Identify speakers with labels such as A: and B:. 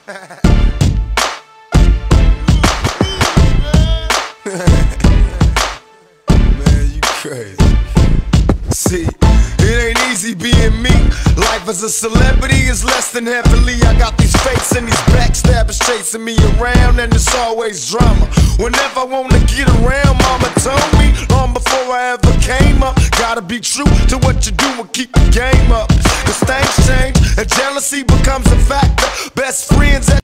A: Man, you crazy. See, it ain't easy being me. Life as a celebrity is less than heavily. I got these fakes and these backstabbers chasing me around, and it's always drama. Whenever I wanna get around, mama told me long before I ever came up, gotta be true to what you do and keep the game up. Cause things change and jealousy becomes a factor. Best friends